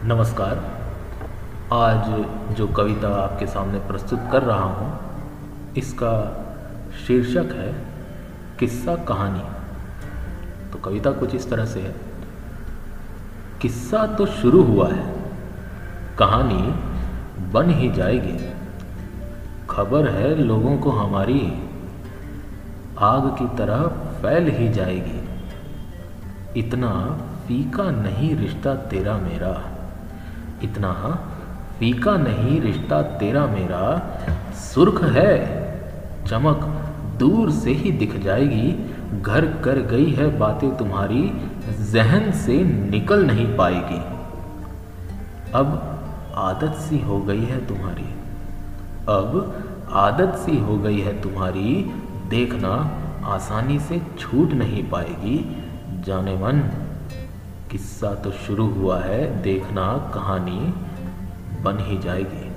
नमस्कार। आज जो कविता आपके सामने प्रस्तुत कर रहा हूँ इसका शीर्षक है किस्सा कहानी। तो कविता कुछ इस तरह से है। किस्सा तो शुरू हुआ है, कहानी बन ही जाएगी। खबर है लोगों को हमारी, आग की तरह फैल ही जाएगी। इतना फीका नहीं रिश्ता तेरा मेरा, इतना फीका नहीं रिश्ता तेरा मेरा। सुर्ख है चमक दूर से ही दिख जाएगी। घर कर गई है बातें तुम्हारी, जहन से निकल नहीं पाएगी। अब आदत सी हो गई है तुम्हारी, अब आदत सी हो गई है तुम्हारी। देखना आसानी से छूट नहीं पाएगी। जाने मन किस्सा तो शुरू हुआ है, देखना कहानी बन ही जाएगी।